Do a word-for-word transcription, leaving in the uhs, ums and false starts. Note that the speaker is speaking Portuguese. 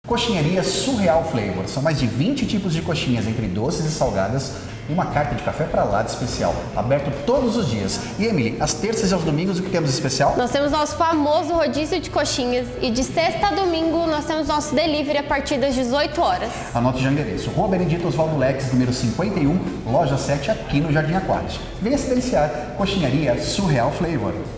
Coxinharia Surreal Flavor. São mais de vinte tipos de coxinhas entre doces e salgadas e uma carta de café para lá de especial, aberto todos os dias. E Emily, às terças e aos domingos o que temos de especial? Nós temos nosso famoso rodízio de coxinhas e de sexta a domingo nós temos nosso delivery a partir das dezoito horas. Anote já o endereço: Rua Benedito Oswaldo Lex, número cinquenta e um, loja sete, aqui no Jardim Aquários. Venha se deliciar. Coxinharia Surreal Flavor.